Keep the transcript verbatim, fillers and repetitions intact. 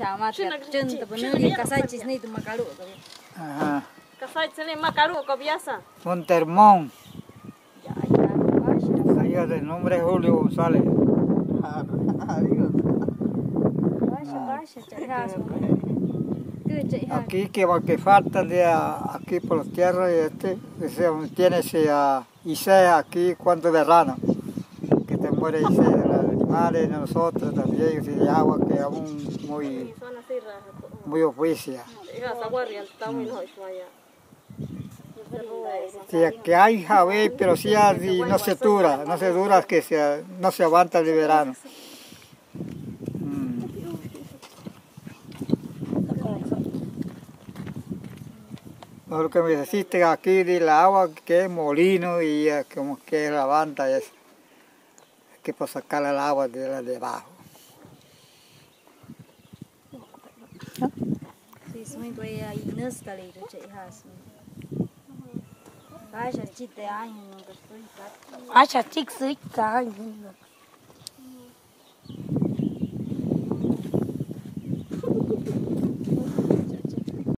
chama chân tập nữ đi casai chis ni tu macaru. Ajá. Casai chile macaru con biasa. Montermón. Ya ya. Ahí el nombre es Julio González. Aquí que va que falta de aquí por la tierra y este, tiene ese Isea aquí cuando verano, que te muere Isea, los animales, nosotros también, y de agua que aún muy, muy oficia. Sí, que hay javé, pero sí no se dura, no se dura, que se, no se aguanta el verano. Lo que me necesita aquí de la agua que es molino y como que la banda es que para sacar el agua de la de abajo. Sí, soy voy a ir a estar ahí, yo te hago. Vaya, chiste, ay, no estoy. Vaya, chiste, ay, no.